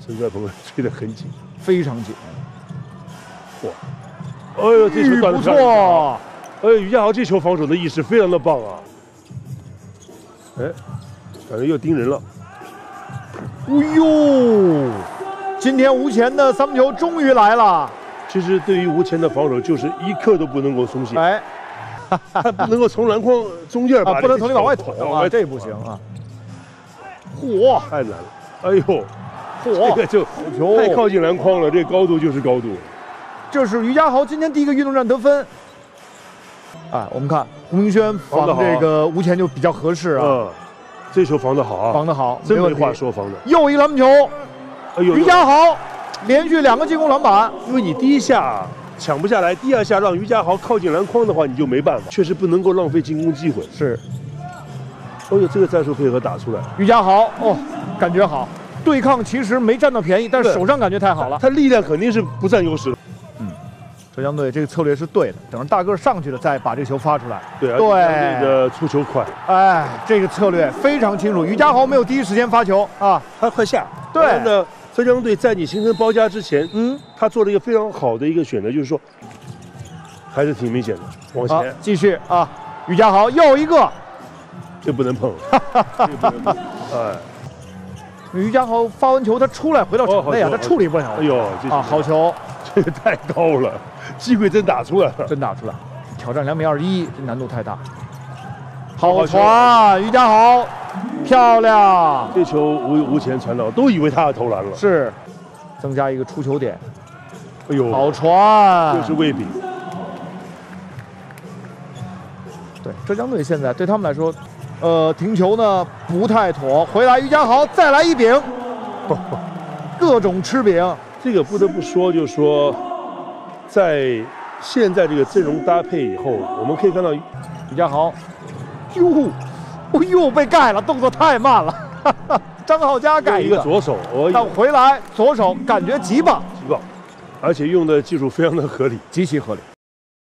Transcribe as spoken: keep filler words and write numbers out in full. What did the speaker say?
陈帅鹏追得很紧， 非常紧。 哇！哎呦，这球断得不漂亮！ 错。 哎，于家豪这球防守的意识非常的棒啊！哎，感觉又盯人了。 哎呦，今天吴前的三分球终于来了。 其实对于吴前的防守，就是一刻都不能够松懈。 哎， 他不能够从篮筐中间把、 啊，不能从你往外捅啊，这不行啊。嚯， 太难了！哎呦， 嚯， 这个就太靠近篮筐了，这高度就是高度。 这是于家豪今天第一个运动战得分。哎，我们看胡明轩防这个吴前就比较合适啊。 嗯，这球防得好啊， 防得好， 真没话说，防的。 又一篮板球， 哎呦， 于家豪连续两个进攻篮板。 因为你第一下抢不下来，第二下让于家豪靠近篮筐的话，你就没办法，确实不能够浪费进攻机会。 是。 哦呦，这个战术配合打出来， 于家豪哦，感觉好，对抗其实没占到便宜，但是手上感觉太好了。 他力量肯定是不占优势。 嗯，浙江队这个策略是对的，等着大个上去了再把这球发出来。 对， 对， 这个出球快。 哎，这个策略非常清楚。于家豪没有第一时间发球啊， 他快下。 对呢，浙江队在你形成包夹之前， 嗯， 他做了一个非常好的一个选择，就是说，还是挺明显的，往前继续啊，于家豪又一个。 这不能碰，这不能碰，哎， 于家豪发完球，他出来回到场内啊，他处理不了。 哎呦， 啊，好球， 这个太高了，机会真打出来了， 真打出来，挑战两米二一，这难度太大。好传，于家豪，漂亮！ 这球无无前传到，都以为他要投篮了， 是，增加一个出球点。 哎呦， 好传， 又是卫比。 对，浙江队现在对他们来说。呃，停球呢不太妥，回来于家豪再来一饼，各种吃饼。 这个不得不说，就是说，在现在这个阵容搭配以后，我们可以看到于家豪，哟，哦呦被盖了，动作太慢了。张浩佳盖一个左手， 但回来左手感觉极棒， 极棒，而且用的技术非常的合理， 极其合理。